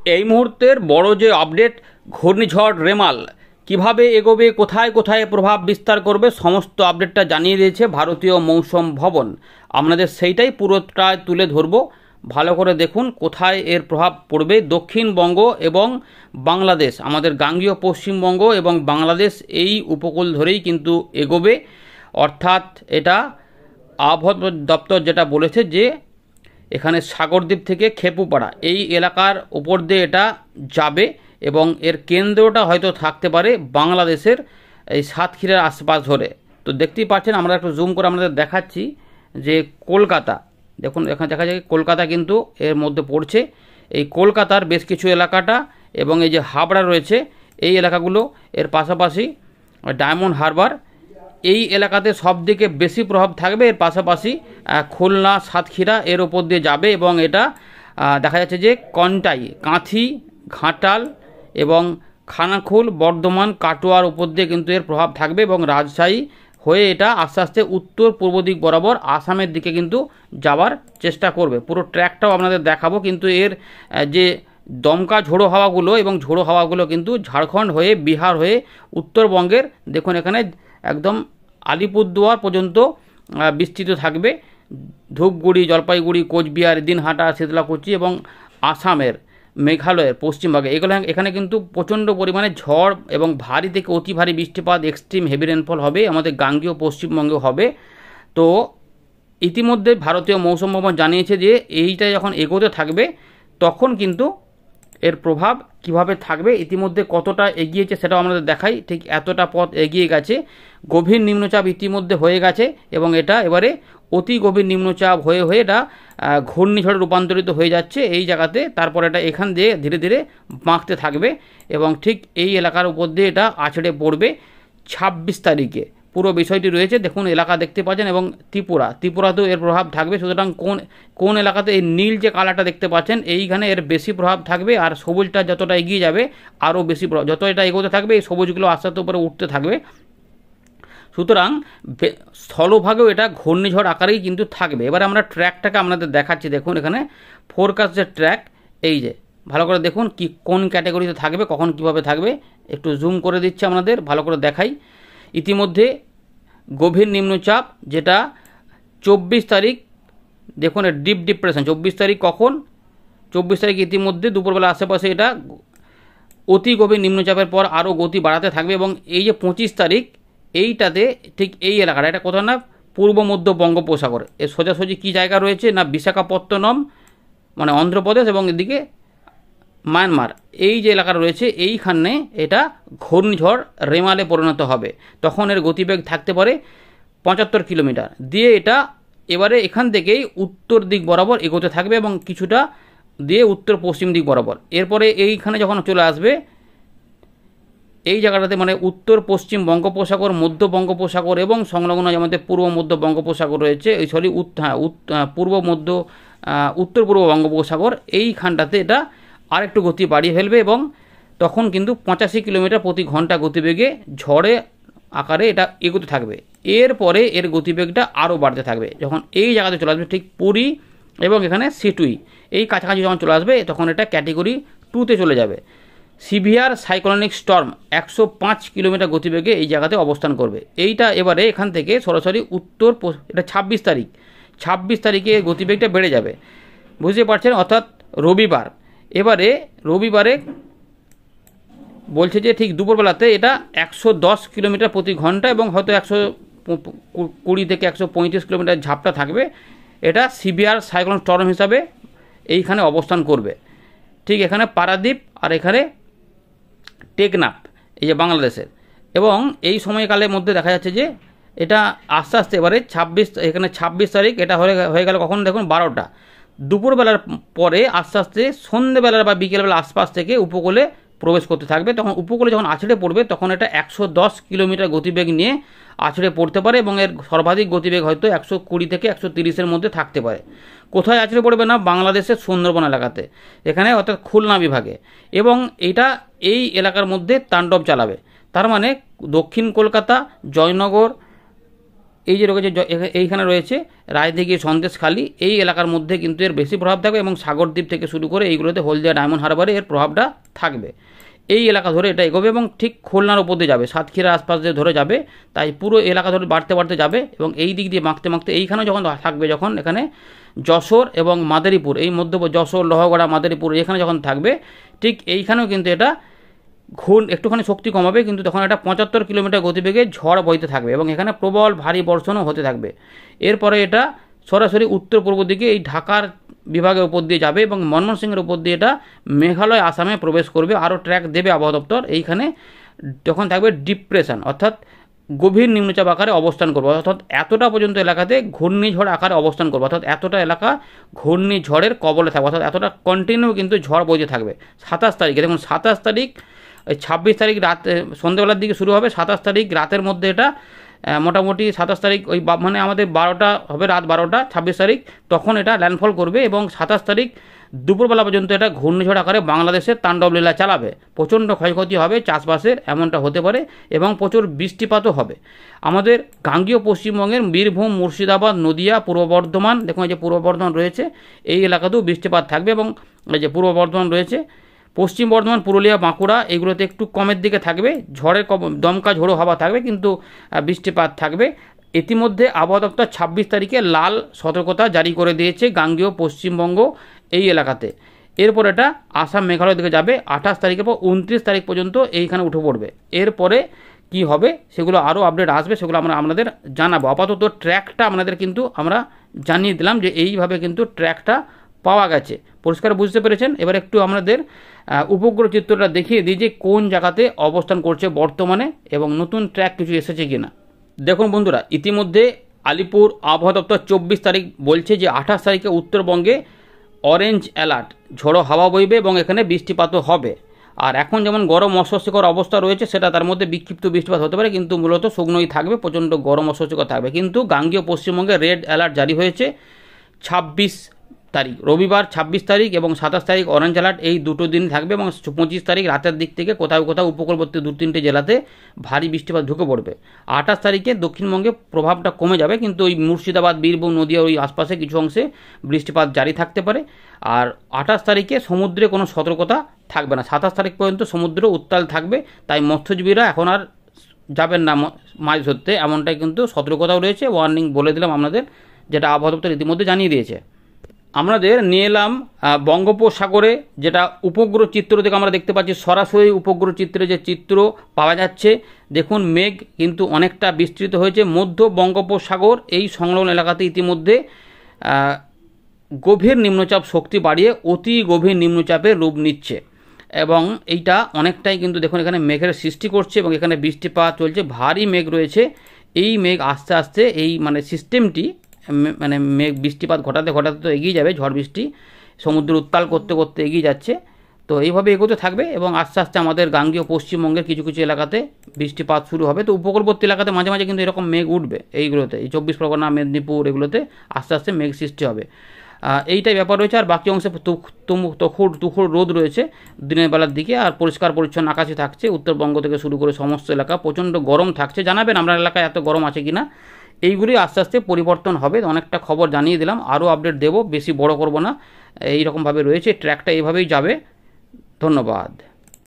এই মুহূর্তের বড় যে আপডেট, ঘূর্ণিঝড় রেমাল কিভাবে এগোবে, কোথায় কোথায় প্রভাব বিস্তার করবে, সমস্ত আপডেটটা জানিয়ে দিয়েছে ভারতীয় মৌসুম ভবন। আপনাদের সেইটাই পুরোটা তুলে ধরবো। ভালো করে দেখুন কোথায় এর প্রভাব পড়বে। দক্ষিণবঙ্গ এবং বাংলাদেশ, আমাদের গাঙ্গীয় পশ্চিমবঙ্গ এবং বাংলাদেশ এই উপকূল ধরেই কিন্তু এগোবে। অর্থাৎ এটা আবহাওয়া দপ্তর যেটা বলেছে যে এখানে সাগরদ্বীপ থেকে খেপুপাড়া এই এলাকার উপর দিয়ে এটা যাবে এবং এর কেন্দ্রটা হয়তো থাকতে পারে বাংলাদেশের এই সাতক্ষীরার আশপাশ ধরে। তো দেখতেই পাচ্ছেন, আমরা একটু জুম করে আপনাদের দেখাচ্ছি যে কলকাতা, দেখুন এখানে দেখা যায় কলকাতা কিন্তু এর মধ্যে পড়ছে। এই কলকাতার বেশ কিছু এলাকাটা এবং এই যে হাবড়া রয়েছে এই এলাকাগুলো, এর পাশাপাশি ডায়মন্ড হারবার এই এলাকাতে সবদিকে বেশি প্রভাব থাকবে। এর পাশাপাশি খুলনা, সাতক্ষীরা এর ওপর দিয়ে যাবে এবং এটা দেখা যাচ্ছে যে কন্টাই, কাঁথি, ঘাটাল এবং খানাকুল, বর্ধমান, কাটোয়ার উপর দিয়ে কিন্তু এর প্রভাব থাকবে এবং রাজশাহী হয়ে এটা আস্তে আস্তে উত্তর পূর্ব দিক বরাবর আসামের দিকে কিন্তু যাওয়ার চেষ্টা করবে। পুরো ট্র্যাকটাও আপনাদের দেখাবো। কিন্তু এর যে দমকা ঝোড়ো হাওয়াগুলো এবং ঝোড়ো হাওয়াগুলো কিন্তু ঝাড়খণ্ড হয়ে, বিহার হয়ে উত্তরবঙ্গের, দেখুন এখানে একদম আলিপুরদুয়ার পর্যন্ত বিস্তৃত থাকবে। ধূপগুড়ি, জলপাইগুড়ি, কোচবিহার, দিনহাটা, শীতলাকুচি এবং আসামের, মেঘালয়ের পশ্চিমভাগে এখানে কিন্তু প্রচণ্ড পরিমাণে ঝড় এবং ভারী থেকে অতি ভারী বৃষ্টিপাত, এক্সট্রিম হেভি রেনফল হবে। আমাদের গাঙ্গীয় পশ্চিমবঙ্গেও হবে। তো ইতিমধ্যে ভারতীয় মৌসুম ভবন জানিয়েছে যে এইটা যখন এগোতে থাকবে তখন কিন্তু এর প্রভাব কিভাবে থাকবে, ইতিমধ্যে কতটা এগিয়েছে সেটাও আমাদের দেখাই। ঠিক এতটা পথ এগিয়ে গেছে। গভীর নিম্নচাপ ইতিমধ্যে হয়ে গেছে এবং এটা এবারে অতি গভীর নিম্নচাপ হয়ে হয়ে এটা ঘূর্ণিঝড়ে রূপান্তরিত হয়ে যাচ্ছে এই জায়গাতে। তারপর এটা এখান দিয়ে ধীরে ধীরে বাঁকতে থাকবে এবং ঠিক এই এলাকার উপর দিয়ে এটা আছড়ে পড়বে 26 তারিখে। পুরো বিষয়টি রয়েছে, দেখুন এলাকা দেখতে পাচ্ছেন এবং ত্রিপুরাতেও এর প্রভাব থাকবে। সুতরাং কোন এলাকাতে এই নীল যে কালারটা দেখতে পাচ্ছেন এইখানে এর বেশি প্রভাব থাকবে, আর সবুজটা যতটা এগিয়ে যাবে আরও বেশি প্রভাব, যত এটা এগোতে থাকবে এই সবুজগুলো আস্তে আস্তে উপরে উঠতে থাকবে। সুতরাং স্থলভাগেও এটা ঘূর্ণিঝড় আকারেই কিন্তু থাকবে। এবার আমরা ট্র্যাকটাকে আপনাদের দেখাচ্ছি। দেখুন এখানে ফোরকাস্টের ট্র্যাক, এই যে ভালো করে দেখুন কি কোন ক্যাটাগরিতে থাকবে, কখন কিভাবে থাকবে। একটু জুম করে দিচ্ছি আপনাদের, ভালো করে দেখাই। ইতিমধ্যে গভীর নিম্নচাপ যেটা 24 তারিখ, দেখুন ডিপ ডিপ্রেশন 24 তারিখ কখন, 24 তারিখ ইতিমধ্যে দুপুরবেলা আশেপাশে এটা অতি গভীর নিম্নচাপের পর আরও গতি বাড়াতে থাকবে এবং এই যে 25 তারিখ এইটাতে ঠিক এই এলাকাটা, এটা কোথাও না পূর্ব মধ্য বঙ্গোপসাগর, এর সোজাসুজি কী জায়গা রয়েছে না বিশাখাপত্তনম মানে অন্ধ্রপ্রদেশ এবং এদিকে মায়ানমার, এই যে এলাকা রয়েছে এইখানে এটা ঘূর্ণিঝড় রেমালে পরিণত হবে। তখন এর গতিবেগ থাকতে পারে 75 কিলোমিটার দিয়ে। এটা এবারে এখান থেকেই উত্তর দিক বরাবর এগোতে থাকবে এবং কিছুটা দিয়ে উত্তর পশ্চিম দিক বরাবর। এরপরে এইখানে যখন চলে আসবে এই জায়গাটাতে মানে উত্তর পশ্চিম বঙ্গোপসাগর, মধ্য বঙ্গোপসাগর এবং সংলগ্ন আমাদের পূর্ব মধ্য বঙ্গোপসাগর রয়েছে, এই সরি পূর্ব মধ্য উত্তর পূর্ব বঙ্গোপসাগর, এইখানটাতে এটা আরেকটু গতি বাড়িয়ে ফেলবে এবং তখন কিন্তু 85 কিলোমিটার প্রতি ঘন্টা গতিবেগে ঝড়ে আকারে এটা এগোতে থাকবে। এরপরে এর গতিবেগটা আরও বাড়তে থাকবে। যখন এই জায়গাতে চলে আসবে ঠিক পুরী এবং এখানে সিটুই এই কাছাকাছি যখন চলে আসবে তখন এটা ক্যাটেগরি 2তে চলে যাবে। সিভিয়ার সাইক্লোনিক স্টর্ম 105 কিলোমিটার গতিবেগে এই জায়গাতে অবস্থান করবে। এইটা এবারে এখান থেকে সরাসরি উত্তর, এটা 26 তারিখে গতিবেগটা বেড়ে যাবে, বুঝতে পারছেন, অর্থাৎ রবিবার। এবারে রবিবারে বলছে যে ঠিক দুপুরবেলাতে এটা 110 কিলোমিটার প্রতি ঘন্টা এবং হয়তো 120 থেকে 135 কিলোমিটার ঝাপটা থাকবে। এটা সিভিয়ার সাইক্লোন স্টর্ম হিসাবে এইখানে অবস্থান করবে। ঠিক এখানে পারাদ্বীপ আর এখানে টেকনাফ, এই যে বাংলাদেশের, এবং এই সময়কালের মধ্যে দেখা যাচ্ছে যে এটা আস্তে আস্তে এবারে 26 তারিখ এটা হয়ে গেল কখন দেখুন 12টা, দুপুরবেলার পরে আস্তে আস্তে সন্ধ্যেবেলার বা বিকেলবেলা আশপাশ থেকে উপকূলে প্রবেশ করতে থাকবে। তখন উপকূলে যখন আছড়ে পড়বে তখন এটা 110 কিলোমিটার গতিবেগ নিয়ে আছড়ে পড়তে পারে এবং এর সর্বাধিক গতিবেগ হয়তো 120 থেকে 130-এর মধ্যে থাকতে পারে। কোথায় আছড়ে পড়বে না, বাংলাদেশের সুন্দরবন এলাকাতে, এখানে অর্থাৎ খুলনা বিভাগে, এবং এটা এই এলাকার মধ্যে তাণ্ডব চালাবে। তার মানে দক্ষিণ কলকাতা, জয়নগর, এই যে রয়েছে এইখানে রয়েছে রায়দিঘি সন্দেশখালী, এই এলাকার মধ্যে কিন্তু এর বেশি প্রভাব থাকবে এবং সাগরদ্বীপ থেকে শুরু করে এইগুলোতে হলদিয়া ডায়মন্ড হারবারে এর প্রভাবটা থাকবে। এই এলাকা ধরে এটা এগোবে এবং ঠিক খুলনার উপর দিয়ে যাবে, সাতক্ষীরার আশপাশ দিয়ে ধরে যাবে, তাই পুরো এলাকা ধরে বাড়তে বাড়তে যাবে এবং এই দিক দিয়ে মাখতে মাখতে এইখানেও যখন থাকবে, যখন এখানে যশোর এবং মাদারীপুর, এই মধ্য যশোর, লোহাগড়া, মাদারীপুর এখানে যখন থাকবে, ঠিক এইখানেও কিন্তু এটা একটুখানি শক্তি কমাবে, কিন্তু তখন এটা 75 কিলোমিটার গতিবেগে ঝড় বইতে থাকবে এবং এখানে প্রবল ভারী বর্ষণও হতে থাকবে। এরপরে এটা সরাসরি উত্তর পূর্ব দিকে এই ঢাকার বিভাগের উপর দিয়ে যাবে এবং ময়মনসিংহের উপর দিয়ে এটা মেঘালয়, আসামে প্রবেশ করবে। আরও ট্র্যাক দেবে আবহাওয়া দপ্তর। এইখানে যখন থাকবে ডিপ্রেশন, অর্থাৎ গভীর নিম্নচাপ আকারে অবস্থান করবে, অর্থাৎ এতটা পর্যন্ত এলাকাতে ঘূর্ণিঝড় আকারে অবস্থান করবে, অর্থাৎ এতটা এলাকা ঘূর্ণিঝড়ের কবলে থাকবে, অর্থাৎ এতটা কন্টিনিউ কিন্তু ঝড় বইতে থাকবে। 27 তারিখে দেখুন, 27 তারিখ, 26 তারিখ রাত সন্ধ্যেবেলার দিকে শুরু হবে, 27 তারিখ রাতের মধ্যে এটা মোটামুটি 27 তারিখ ওই মানে আমাদের 12টা হবে, রাত 12টা 26 তারিখ, তখন এটা ল্যান্ডফল করবে এবং 27 তারিখ দুপুরবেলা পর্যন্ত এটা ঘূর্ণিঝড় আকারে বাংলাদেশের তাণ্ডবলীলা চালাবে। প্রচণ্ড ক্ষয়ক্ষতি হবে চাষবাসের, এমনটা হতে পারে এবং প্রচুর বৃষ্টিপাতও হবে। আমাদের গাঙ্গীয় পশ্চিমবঙ্গের বীরভূম, মুর্শিদাবাদ, নদিয়া, পূর্ব বর্ধমান, দেখুন এই যে পূর্ব বর্ধমান রয়েছে, এই এলাকাতেও বৃষ্টিপাত থাকবে এবং এই যে পূর্ব বর্ধমান রয়েছে, পশ্চিম বর্ধমান, পুরুলিয়া, বাঁকুড়া এগুলোতে একটু কমের দিকে থাকবে, ঝড়ের দমকা ঝোড়ো হাওয়া থাকবে, কিন্তু বৃষ্টিপাত থাকবে। ইতিমধ্যে আবহাওয়া দপ্তর 26 তারিখে লাল সতর্কতা জারি করে দিয়েছে গাঙ্গেয় পশ্চিমবঙ্গ এই এলাকাতে। এরপর এটা আসাম, মেঘালয় দিকে যাবে। 28 তারিখের পর 29 তারিখ পর্যন্ত এইখানে উঠে পড়বে। এরপরে কি হবে সেগুলো আরও আপডেট আসবে, সেগুলো আমরা আপনাদের জানাবো। আপাতত ট্র্যাকটা আপনাদের কিন্তু আমরা জানিয়ে দিলাম যে এইভাবে কিন্তু ট্র্যাকটা পাওয়া গেছে। পরিষ্কার বুঝতে পেরেছেন? এবার একটু আমাদের উপগ্রহ চিত্রটা দেখিয়ে দিই যে কোন জায়গাতে অবস্থান করছে বর্তমানে এবং নতুন ট্র্যাক কিছু এসেছে কিনা। দেখুন বন্ধুরা, ইতিমধ্যে আলিপুর আবহাওয়া দপ্তর 24 তারিখ বলছে যে 28 তারিখে উত্তরবঙ্গে অরেঞ্জ অ্যালার্ট, ঝোড়ো হাওয়া বইবে এবং এখানে বৃষ্টিপাতও হবে। আর এখন যেমন গরম অস্বস্তিকর অবস্থা রয়েছে, সেটা তার মধ্যে বিক্ষিপ্ত বৃষ্টিপাত হতে পারে, কিন্তু মূলত শুকনোই থাকবে, প্রচণ্ড গরম অস্বস্তিকর থাকবে। কিন্তু গাঙ্গেয় পশ্চিমবঙ্গে রেড অ্যালার্ট জারি হয়েছে 26 তারিখ রবিবার, 26 তারিখ এবং 27 তারিখ অরেঞ্জ অ্যালার্ট, এই দুটো দিন থাকবে এবং 25 তারিখ রাতের দিক থেকে কোথাও কোথাও উপকূলবর্তী 2-3টে জেলাতে ভারী বৃষ্টিপাত ঢুকে পড়বে। 28 তারিখে দক্ষিণবঙ্গে প্রভাবটা কমে যাবে, কিন্তু ওই মুর্শিদাবাদ, বীরভূম, নদিয়া ওই আশপাশে কিছু অংশে বৃষ্টিপাত জারি থাকতে পারে। আর 28 তারিখে সমুদ্রে কোনো সতর্কতা থাকবে না। 27 তারিখ পর্যন্ত সমুদ্র উত্তাল থাকবে, তাই মৎস্যজীবীরা এখন আর যাবেন না মাছ ধরতে, এমনটাই কিন্তু সতর্কতাও রয়েছে। ওয়ার্নিং বলে দিলাম আপনাদের, যেটা আবহাওয়া দপ্তর ইতিমধ্যে জানিয়ে দিয়েছে। আমাদের নিয়ে এলাম বঙ্গোপসাগরে, যেটা উপগ্রহ চিত্র থেকে আমরা দেখতে পাচ্ছি, সরাসরি উপগ্রহ চিত্রে যে চিত্র পাওয়া যাচ্ছে। দেখুন, মেঘ কিন্তু অনেকটা বিস্তৃত হয়েছে মধ্য বঙ্গোপসাগর, এই সংলগ্ন এলাকাতে ইতিমধ্যে গভীর নিম্নচাপ শক্তি বাড়িয়ে অতি গভীর নিম্নচাপের রূপ নিচ্ছে এবং এইটা অনেকটাই কিন্তু দেখুন এখানে মেঘের সৃষ্টি করছে এবং এখানে বৃষ্টিপাত চলছে, ভারী মেঘ রয়েছে। এই মেঘ আস্তে আস্তে এই মানে সিস্টেমটি মানে মেঘ বৃষ্টিপাত ঘটাতে ঘটাতে তো এগিয়ে যাবে, ঝড় বৃষ্টি সমুদ্র উত্তাল করতে করতে এগিয়ে যাচ্ছে। তো এইভাবে এগোতে থাকবে এবং আস্তে আস্তে আমাদের গাঙ্গেয় পশ্চিমবঙ্গের কিছু কিছু এলাকাতে বৃষ্টিপাত শুরু হবে। তো উপকূলবর্তী এলাকাতে মাঝে মাঝে কিন্তু এরকম মেঘ উঠবে, এইগুলোতে এই 24 পরগনা, মেদিনীপুর এগুলোতে আস্তে আস্তে মেঘ সৃষ্টি হবে। এইটাই ব্যাপার রয়েছে। আর বাকি অংশে তুখুর রোদ রয়েছে দিনের বেলার দিকে, আর পরিষ্কার পরিচ্ছন্ন আকাশে থাকছে। উত্তরবঙ্গ থেকে শুরু করে সমস্ত এলাকা প্রচণ্ড গরম থাকছে। জানাবেন আপনার এলাকায় এত গরম আছে কিনা। এইগুলি আস্তে আস্তে পরিবর্তন হবে। অনেকটা খবর জানিয়ে দিলাম, আরও আপডেট দেবো, বেশি বড় করব না। এইরকমভাবে রয়েছে ট্র্যাকটা, এইভাবেই যাবে। ধন্যবাদ।